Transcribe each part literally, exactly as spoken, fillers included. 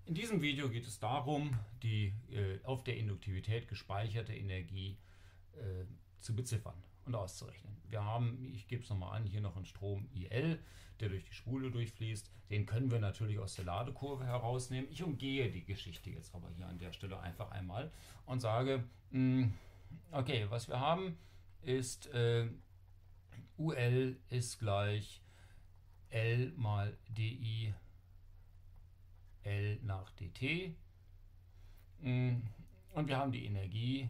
In diesem Video geht es darum, die äh, auf der Induktivität gespeicherte Energie äh, zu beziffern und auszurechnen. Wir haben, ich gebe es nochmal an, hier noch einen Strom I L, der durch die Spule durchfließt. Den können wir natürlich aus der Ladekurve herausnehmen. Ich umgehe die Geschichte jetzt aber hier an der Stelle einfach einmal und sage, mh, okay, was wir haben ist äh, U L ist gleich L mal dI L nach dt. Und wir haben die Energie.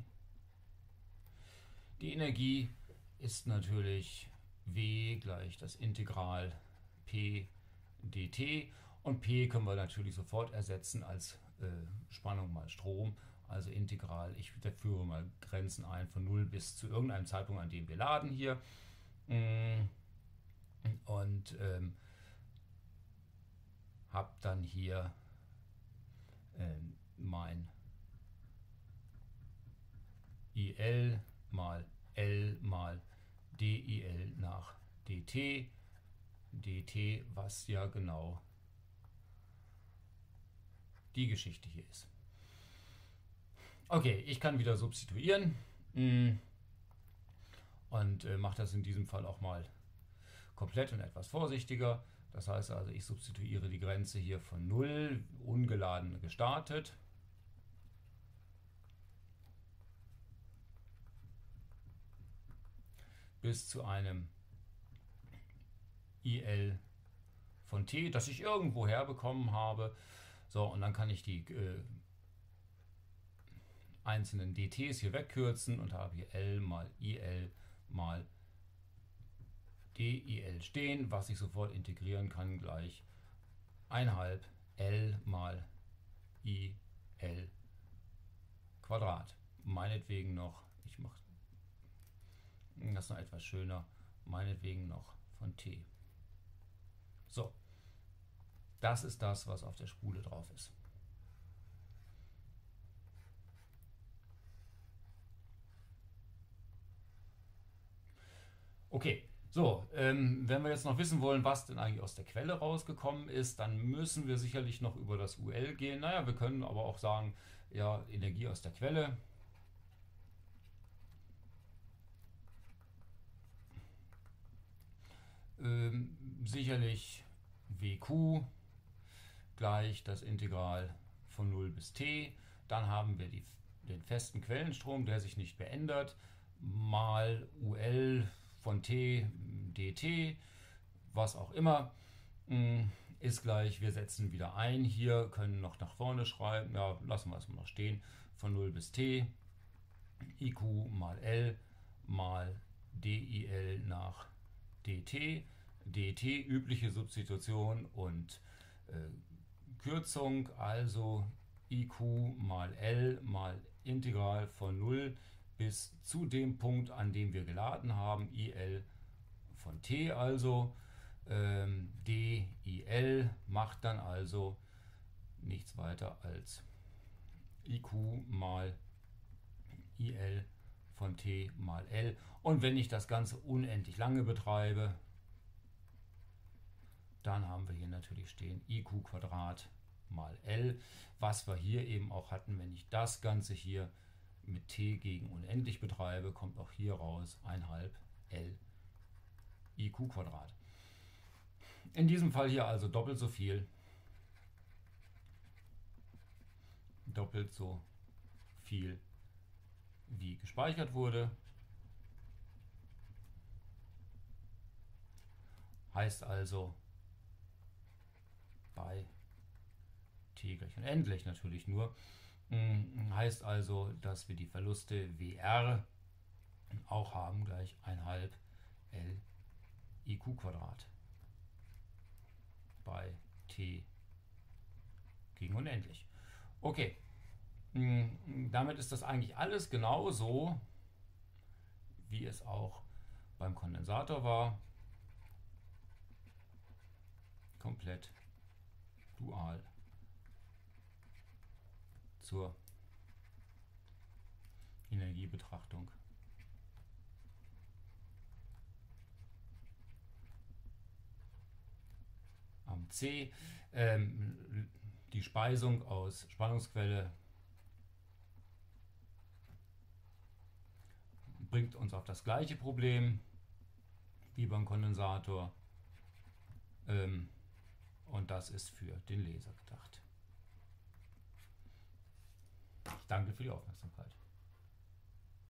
Die Energie ist natürlich W gleich das Integral P dt. Und P können wir natürlich sofort ersetzen als äh, Spannung mal Strom. Also Integral, ich führe mal Grenzen ein von null bis zu irgendeinem Zeitpunkt, an dem wir laden hier. Und ähm, habe dann hier äh, mein I L mal L mal dIL nach dt, dt, was ja genau die Geschichte hier ist. Okay, ich kann wieder substituieren und äh, mache das in diesem Fall auch mal komplett und etwas vorsichtiger. Das heißt also, ich substituiere die Grenze hier von null, ungeladen gestartet, bis zu einem I L von t, das ich irgendwo herbekommen habe. So, und dann kann ich die äh, einzelnen dTs hier wegkürzen und habe hier L mal I L mal dIL stehen, was ich sofort integrieren kann, gleich eins halb L mal I L Quadrat. Meinetwegen noch, ich mache das noch etwas schöner, meinetwegen noch von T. So, das ist das, was auf der Spule drauf ist. Okay, so, ähm, wenn wir jetzt noch wissen wollen, was denn eigentlich aus der Quelle rausgekommen ist, dann müssen wir sicherlich noch über das U L gehen. Naja, wir können aber auch sagen, ja, Energie aus der Quelle. Ähm, sicherlich W Q gleich das Integral von null bis t. Dann haben wir die, den festen Quellenstrom, der sich nicht mehr ändert, mal U L von t dt, was auch immer, ist gleich, wir setzen wieder ein hier, können noch nach vorne schreiben, ja, lassen wir es mal noch stehen, von null bis t, Iq mal L mal dIL nach dt, dt, übliche Substitution und äh, Kürzung, also Iq mal L mal Integral von null bis zu dem Punkt, an dem wir geladen haben, I L von t also, ähm, dIL macht dann also nichts weiter als Iq mal I L von t mal L. Und wenn ich das Ganze unendlich lange betreibe, dann haben wir hier natürlich stehen Iq Quadrat mal L, was wir hier eben auch hatten, wenn ich das Ganze hier mit t gegen unendlich betreibe, kommt auch hier raus eins halb L Iq Quadrat. In diesem Fall hier also doppelt so viel, doppelt so viel wie gespeichert wurde. Heißt also bei t gleich unendlich natürlich nur, heißt also, dass wir die Verluste W R auch haben gleich eins halb L Iq Quadrat bei t gegen unendlich. Okay, damit ist das eigentlich alles genauso, wie es auch beim Kondensator war. Komplett dual zur Energiebetrachtung. Am C. Ähm, die Speisung aus Spannungsquelle bringt uns auf das gleiche Problem wie beim Kondensator. Ähm, und das ist für den Laser gedacht. Ich danke für die Aufmerksamkeit.